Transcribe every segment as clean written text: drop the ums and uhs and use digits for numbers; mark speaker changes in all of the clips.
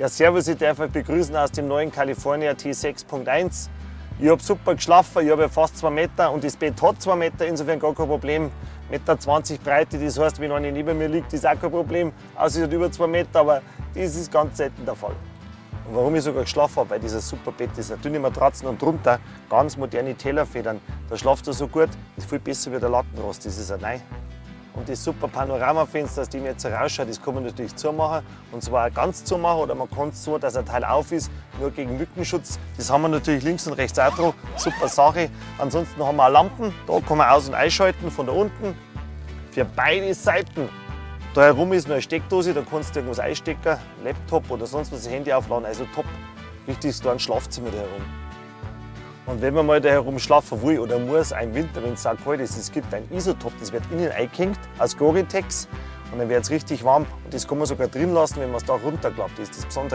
Speaker 1: Ja, servus, ich darf euch begrüßen aus dem neuen California T6.1. Ich habe super geschlafen, ich habe ja fast 2 Meter und das Bett hat 2 Meter, insofern gar kein Problem. 1,20 Meter Breite, das heißt, wenn einer neben mir liegt, ist auch kein Problem. Außer es hat über 2 Meter, aber das ist ganz selten der Fall. Und warum ich sogar geschlafen habe, weil dieses super Bett ist, eine dünne Matratzen und drunter ganz moderne Tellerfedern. Da schlaft er so gut, ist viel besser wie der Lattenrost, das ist ein Neu. Und das super Panoramafenster, aus dem ich jetzt rausschaue, das kann man natürlich zumachen. Und zwar auch ganz zumachen oder man kann es so, dass ein Teil auf ist, nur gegen Mückenschutz. Das haben wir natürlich links und rechts auch dran. Super Sache. Ansonsten haben wir auch Lampen, da kann man aus- und einschalten von da unten. Für beide Seiten. Da herum ist noch eine Steckdose, da kannst du irgendwas einstecken, Laptop oder sonst was, das Handy aufladen. Also top. Richtig so ein Schlafzimmer da herum. Und wenn man mal da herum schlafen will oder muss, im Winter, wenn es auch kalt ist, es gibt ein Isotop, das wird innen eingehängt aus Gore-Tex und dann wird es richtig warm und das kann man sogar drin lassen, wenn man es da runterklappt, das ist das Besondere.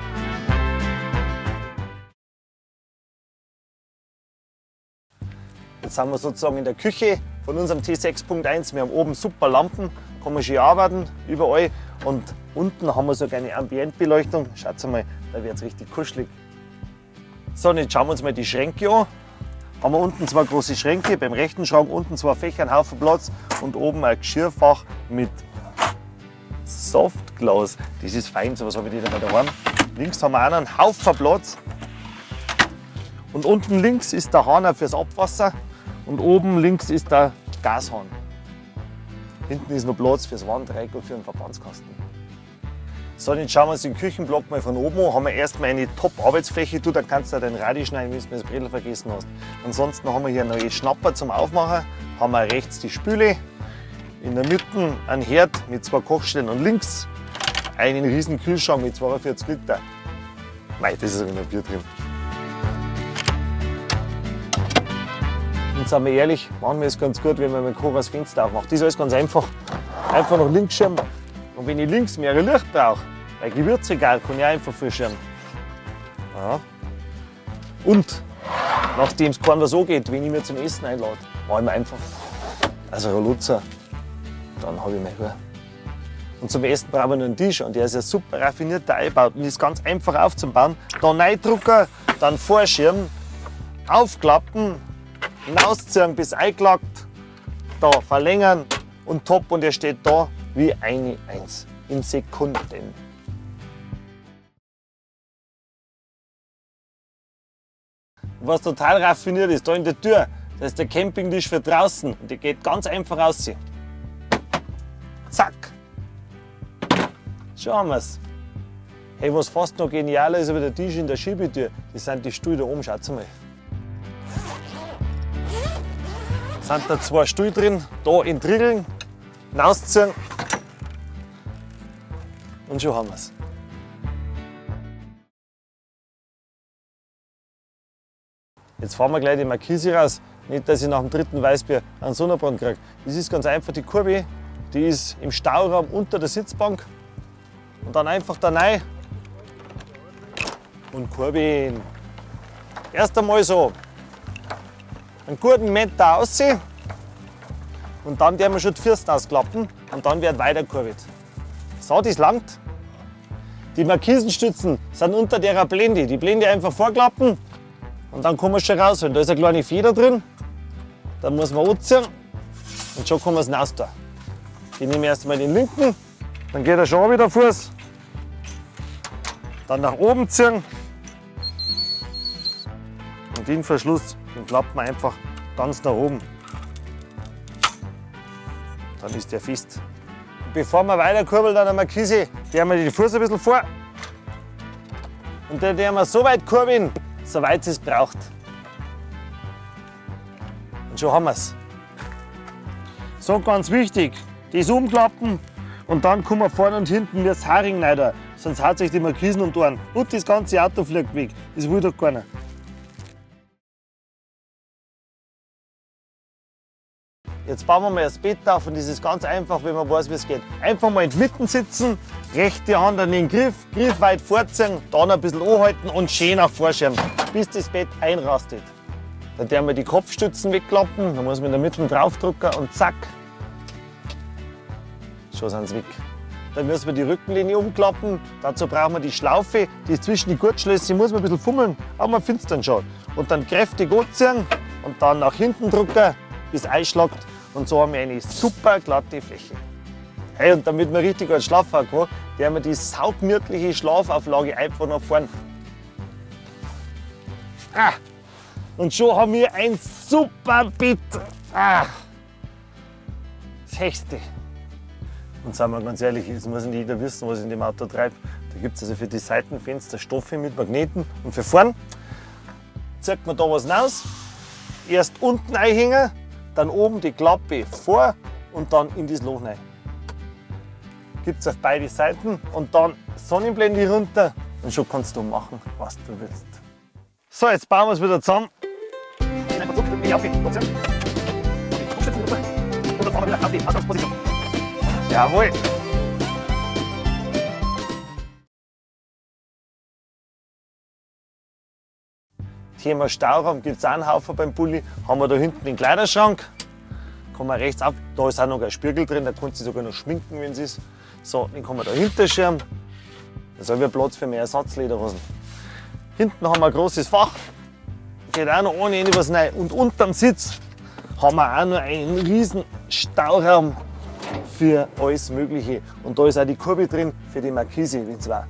Speaker 1: Jetzt sind wir sozusagen in der Küche von unserem T6.1. Wir haben oben super Lampen, kann man schön arbeiten, überall. Und unten haben wir sogar eine Ambientbeleuchtung. Schaut mal, da wird es richtig kuschelig. So, und jetzt schauen wir uns mal die Schränke an. Haben wir unten 2 große Schränke, beim rechten Schrank unten 2 Fächer, ein Haufen Platz und oben ein Geschirrfach mit Softglas. Das ist fein, sowas habe ich nicht einmal daheim. Links haben wir auch noch einen Haufen Platz. Und unten links ist der Hahn fürs Abwasser und oben links ist der Gashahn. Hinten ist noch Platz fürs Wandreck und für einen Verbandskasten. So, jetzt schauen wir uns den Küchenblock mal von oben an. Haben wir erstmal eine Top-Arbeitsfläche. Dann kannst du dein Radio schneiden, wenn du das Bredel vergessen hast. Ansonsten haben wir hier neue Schnapper zum Aufmachen. Haben wir rechts die Spüle, in der Mitte einen Herd mit 2 Kochstellen und links einen riesen Kühlschrank mit 42 Liter. Nein, das ist sogar noch Bier drin. Und sind wir ehrlich, manchmal ist es ganz gut, wenn man mit dem Koch das Fenster aufmacht. Das ist alles ganz einfach. Einfach nach links schieben. Und wenn ich links mehr Licht brauche, bei Gewürzregal kann ich auch einfach vorschirmen. Ja. Und nachdem es keinem so geht, wenn ich mir zum Essen einlade, mache ich mir einfach also ein Lutzer, dann habe ich meine Ruhe. Und zum Essen brauchen wir noch einen Tisch und der ist ja super raffiniert eingebaut und ist ganz einfach aufzubauen. Da reindrücken, dann vorschirmen, aufklappen, hinausziehen bis eingelaggt, da verlängern und top und er steht da wie eine Eins in Sekunden. Was total raffiniert ist, da in der Tür, das ist der Campingtisch für draußen und der geht ganz einfach raus. Zack! Schon haben wir es. Hey, was fast noch genialer ist, aber der Tisch in der Schiebetür, das sind die Stühle da oben, schaut mal. Sind da 2 Stühle drin, da entriegeln, hinausziehen und schon haben wir es. Jetzt fahren wir gleich die Markise raus, nicht dass ich nach dem 3. Weißbier einen Sonnenbrand kriege. Das ist ganz einfach die Kurve, die ist im Stauraum unter der Sitzbank und dann einfach da rein und kurbeln. Erst einmal so einen guten Meter aussehen und dann werden wir schon die Fürsten ausklappen und dann wird weiter kurbelt. So, das langt. Die Markisenstützen sind unter der Blende. Die Blende einfach vorklappen und dann kann man es schon rausholen. Da ist eine kleine Feder drin, da muss man anziehen und schon kann man es raus tun. Ich nehme erst mal den linken, dann geht er schon wieder Fuß, dann nach oben ziehen und den Verschluss, den klappt man einfach ganz nach oben. Dann ist der fest. Bevor wir weiter kurbeln an der Markise, drehen wir den Fuß ein bisschen vor. Und dann drehen wir so weit kurbeln, soweit es braucht. Und schon haben wir es. So, ganz wichtig, das umklappen und dann kommen wir vorne und hinten wie das Haring rein. Sonst haut sich die Markisen um die Ohren. Und das ganze Auto fliegt weg. Das will doch keiner. Jetzt bauen wir mal das Bett auf und das ist ganz einfach, wenn man weiß, wie es geht. Einfach mal in der Mitte sitzen, rechte Hand an den Griff, Griff weit vorziehen, dann ein bisschen anhalten und schön auf Vorschirm, bis das Bett einrastet. Dann werden wir die Kopfstützen wegklappen, dann muss man in der Mitte draufdrücken und zack, schon sind sie weg. Dann müssen wir die Rückenlinie umklappen. Dazu brauchen wir die Schlaufe, die ist zwischen die Gurtschlösser, muss man ein bisschen fummeln, aber man findet es dann schon. Und dann kräftig anziehen und dann nach hinten drücken, bis es einschlagt. Und so haben wir eine super glatte Fläche. Hey, und damit wir richtig gut schlafen kann, werden wir die saugemütliche Schlafauflage einfach nach vorne. Ah. Und schon haben wir ein super Bett. Ah. Das Höchste. Und sagen wir ganz ehrlich, es muss nicht jeder wissen, was in dem Auto treibt. Da gibt es also für die Seitenfenster Stoffe mit Magneten. Und für vorn zieht man da was raus. Erst unten einhängen, dann oben die Klappe vor und dann in das Loch rein. Gibt es auf beide Seiten und dann Sonnenblende runter und schon kannst du machen, was du willst. So, jetzt bauen wir es wieder zusammen. Jawohl. Thema Stauraum gibt es auch einen Haufen beim Bulli. Haben wir da hinten den Kleiderschrank. Kann man rechts ab, da ist auch noch ein Spiegel drin, da kannst du sogar noch schminken, wenn es ist. So, den kann man da hinterschirmen. Da haben wir Platz für mehr Ersatzlederhosen. Hinten haben wir ein großes Fach. Geht auch noch ohne Ende was rein. Und unterm Sitz haben wir auch noch einen riesen Stauraum für alles Mögliche. Und da ist auch die Kurve drin für die Markise, wenn es war.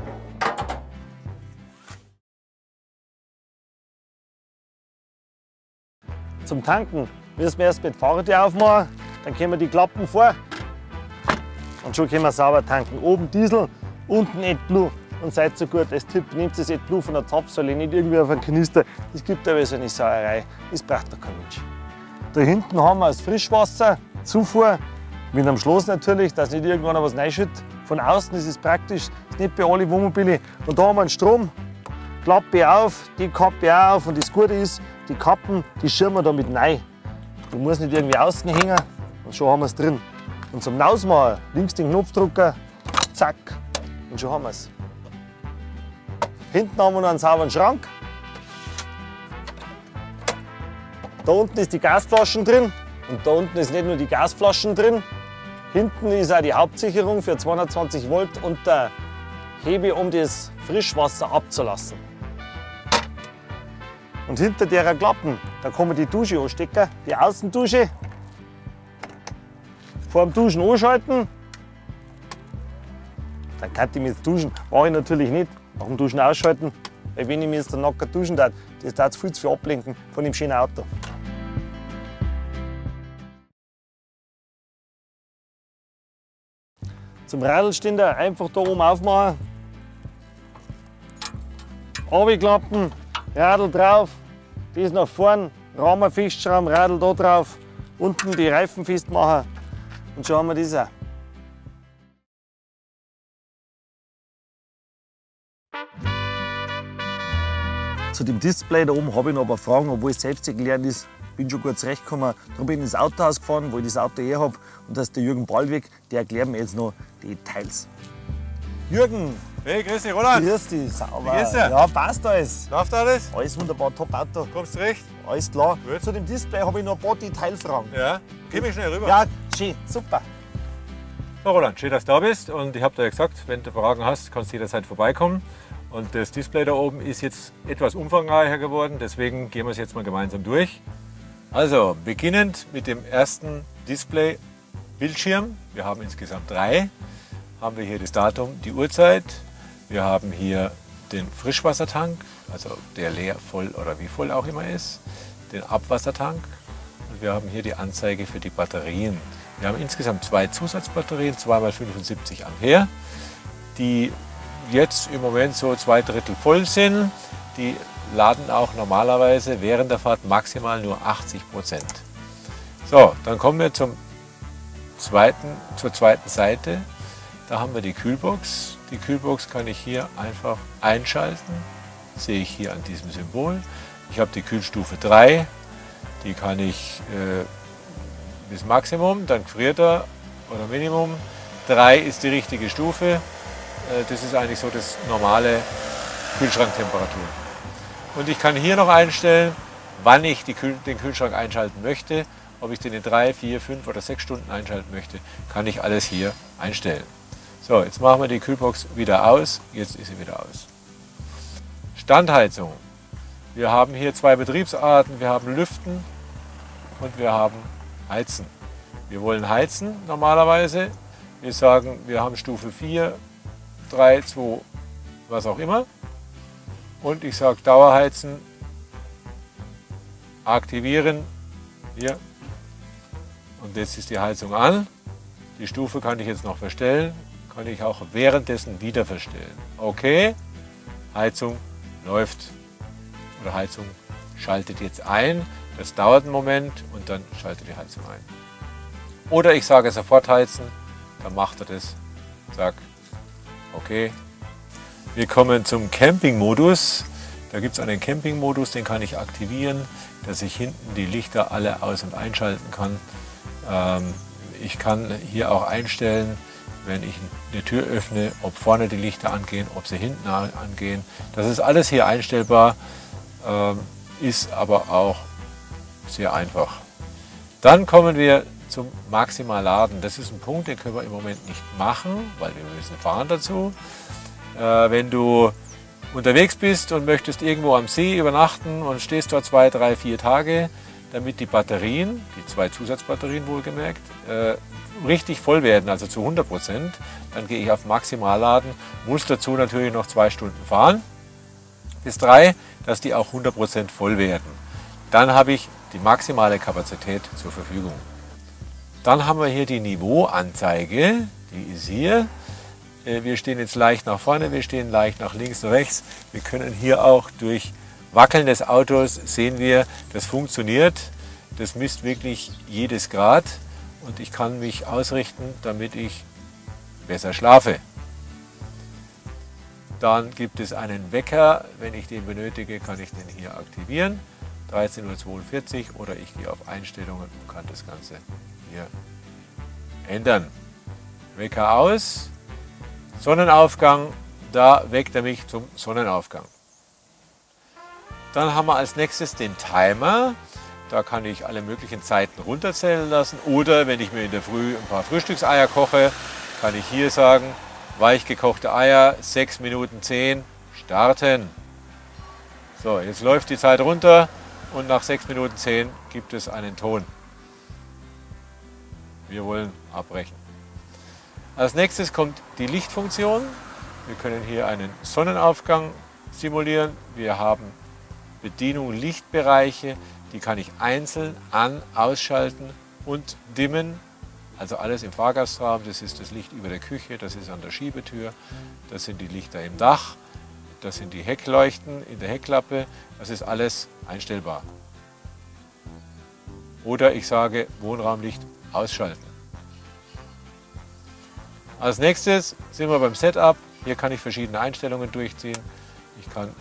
Speaker 1: Zum Tanken müssen wir erst mit Fahrrad aufmachen, dann können wir die Klappen vor und schon können wir sauber tanken. Oben Diesel, unten AdBlue und seid so gut als Tipp, nehmt das AdBlue von der Zapfsäule, nicht irgendwie auf einen Kanister. Das gibt aber so eine Sauerei, das braucht doch kein Mensch. Da hinten haben wir das Frischwasserzufuhr mit einem Schloss natürlich, dass nicht irgendwann was reinschüttet. Von außen ist es praktisch, das ist nicht bei allen Wohnmobilen. Und da haben wir einen Strom, Klappe auf, die Kappe auf und das Gute ist, die Kappen, die schirmen wir da mit rein. Die muss nicht irgendwie außen hängen und schon haben wir es drin. Und zum Ausmachen links den Knopf drücken, zack, und schon haben wir es. Hinten haben wir noch einen sauberen Schrank. Da unten ist die Gasflaschen drin und da unten ist nicht nur die Gasflaschen drin. Hinten ist auch die Hauptsicherung für 220 Volt und der Hebel, um das Frischwasser abzulassen. Und hinter der Klappen, da kann man die Dusche anstecken, die Außendusche. Vor dem Duschen anschalten. Dann kann ich mich jetzt duschen. Mache ich natürlich nicht. Nach dem Duschen ausschalten. Weil wenn ich mich jetzt dann nackt duschen darf, das darf viel zu viel ablenken von dem schönen Auto. Zum Radlständer einfach da oben aufmachen. Runterklappen. Radl drauf, das nach vorn, Rahmen festschrauben, Radl da drauf, unten die Reifen festmachen und schon haben wir das auch. Zu dem Display da oben habe ich noch ein paar Fragen, obwohl es selbst gelernt ist. Bin schon gut zurechtgekommen. Darum bin ich ins Autohaus gefahren, wo ich das Auto habe. Und das ist der Jürgen Ballweg, der erklärt mir jetzt noch die Details. Jürgen!
Speaker 2: Hey, grüß dich, Roland.
Speaker 1: Grüß dich, sauber.
Speaker 2: Wie geht's dir?
Speaker 1: Ja, passt alles.
Speaker 2: Läuft alles?
Speaker 1: Alles wunderbar, top Auto.
Speaker 2: Kommst du recht?
Speaker 1: Alles klar.
Speaker 2: Gut.
Speaker 1: Zu dem Display habe ich noch ein paar Detailfragen.
Speaker 2: Ja. Geh mich schnell rüber.
Speaker 1: Ja, schön, super.
Speaker 2: So, Roland, schön, dass du da bist. Und ich habe dir ja gesagt, wenn du Fragen hast, kannst du jederzeit vorbeikommen. Und das Display da oben ist jetzt etwas umfangreicher geworden, deswegen gehen wir es jetzt mal gemeinsam durch. Also, beginnend mit dem ersten Display-Bildschirm. Wir haben insgesamt 3. Haben wir hier das Datum, die Uhrzeit. Wir haben hier den Frischwassertank, also der leer, voll oder wie voll auch immer ist. Den Abwassertank. Und wir haben hier die Anzeige für die Batterien. Wir haben insgesamt 2 Zusatzbatterien, 2x75 Ampere, die jetzt im Moment so 2/3 voll sind. Die laden auch normalerweise während der Fahrt maximal nur 80%. So, dann kommen wir zur zweiten Seite. Da haben wir die Kühlbox. Die Kühlbox kann ich hier einfach einschalten. Sehe ich hier an diesem Symbol. Ich habe die Kühlstufe 3. Die kann ich bis Maximum, dann friert er oder Minimum. 3 ist die richtige Stufe. Das ist eigentlich so das normale Kühlschranktemperatur. Und ich kann hier noch einstellen, wann ich den Kühlschrank einschalten möchte. Ob ich den in 3, 4, 5 oder 6 Stunden einschalten möchte, kann ich alles hier einstellen. So, jetzt machen wir die Kühlbox wieder aus. Jetzt ist sie wieder aus. Standheizung. Wir haben hier zwei Betriebsarten. Wir haben Lüften und wir haben Heizen. Wir wollen heizen normalerweise. Wir sagen, wir haben Stufe 4, 3, 2, was auch immer. Und ich sage Dauerheizen, aktivieren, hier. Und jetzt ist die Heizung an. Die Stufe kann ich jetzt noch verstellen, kann ich auch währenddessen wieder verstellen. Okay, Heizung läuft oder Heizung schaltet jetzt ein. Das dauert einen Moment und dann schaltet die Heizung ein. Oder ich sage sofort heizen, dann macht er das, sag okay. Wir kommen zum Camping-Modus. Da gibt es einen Camping-Modus, den kann ich aktivieren, dass ich hinten die Lichter alle aus- und einschalten kann. Ich kann hier auch einstellen, wenn ich eine Tür öffne, ob vorne die Lichter angehen, ob sie hinten angehen. Das ist alles hier einstellbar, ist aber auch sehr einfach. Dann kommen wir zum Maximalladen. Das ist ein Punkt, den können wir im Moment nicht machen, weil wir müssen fahren dazu. Wenn du unterwegs bist und möchtest irgendwo am See übernachten und stehst dort 2, 3, 4 Tage, damit die Batterien, die 2 Zusatzbatterien wohlgemerkt, richtig voll werden, also zu 100%, dann gehe ich auf Maximalladen, muss dazu natürlich noch 2 Stunden fahren, bis 3, dass die auch 100% voll werden. Dann habe ich die maximale Kapazität zur Verfügung. Dann haben wir hier die Niveauanzeige, die ist hier. Wir stehen jetzt leicht nach vorne, wir stehen leicht nach links und rechts. Wir können hier auch durch Wackeln des Autos sehen wir, das funktioniert. Das misst wirklich jedes Grad und ich kann mich ausrichten, damit ich besser schlafe. Dann gibt es einen Wecker. Wenn ich den benötige, kann ich den hier aktivieren. 13:42 Uhr oder ich gehe auf Einstellungen und kann das Ganze hier ändern. Wecker aus. Sonnenaufgang, da weckt er mich zum Sonnenaufgang. Dann haben wir als nächstes den Timer. Da kann ich alle möglichen Zeiten runterzählen lassen. Oder wenn ich mir in der Früh ein paar Frühstückseier koche, kann ich hier sagen, weich gekochte Eier, 6 Minuten 10, starten. So, jetzt läuft die Zeit runter und nach 6 Minuten 10 gibt es einen Ton. Wir wollen abbrechen. Als nächstes kommt die Lichtfunktion. Wir können hier einen Sonnenaufgang simulieren. Wir haben Bedienung Lichtbereiche, die kann ich einzeln an-, ausschalten und dimmen. Also alles im Fahrgastraum. Das ist das Licht über der Küche, das ist an der Schiebetür, das sind die Lichter im Dach, das sind die Heckleuchten in der Heckklappe. Das ist alles einstellbar. Oder ich sage Wohnraumlicht ausschalten. Als nächstes sind wir beim Setup. Hier kann ich verschiedene Einstellungen durchziehen. Ich kann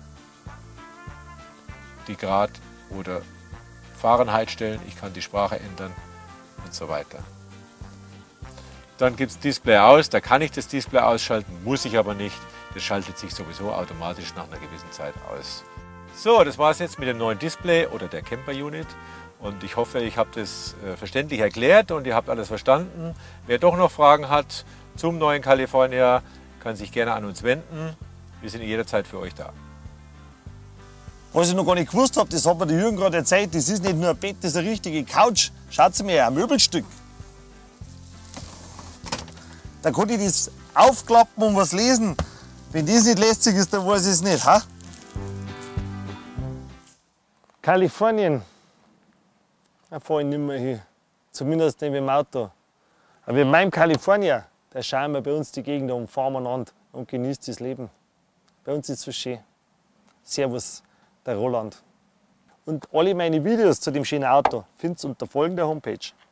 Speaker 2: die Grad oder Fahrenheit stellen, ich kann die Sprache ändern und so weiter. Dann gibt es Display aus, da kann ich das Display ausschalten, muss ich aber nicht. Das schaltet sich sowieso automatisch nach einer gewissen Zeit aus. So, das war es jetzt mit dem neuen Display oder der Camper Unit. Und ich hoffe, ich habe das verständlich erklärt und ihr habt alles verstanden. Wer doch noch Fragen hat zum neuen California, kann sich gerne an uns wenden. Wir sind jederzeit für euch da.
Speaker 1: Was ich noch gar nicht gewusst habe, das hat mir der Jürgen gerade erzählt, das ist nicht nur ein Bett, das ist eine richtige Couch. Schaut mal, ein Möbelstück. Da kann ich das aufklappen und was lesen. Wenn das nicht lästig ist, dann weiß ich es nicht. Ha? Kalifornien. Da fahre ich nicht mehr hin. Zumindest nicht mit dem Auto. Aber in meinem Kalifornien, da schauen wir bei uns die Gegend um, fahren wir an und genießt das Leben. Bei uns ist es so schön. Servus, der Roland. Und alle meine Videos zu dem schönen Auto findest du unter folgender Homepage.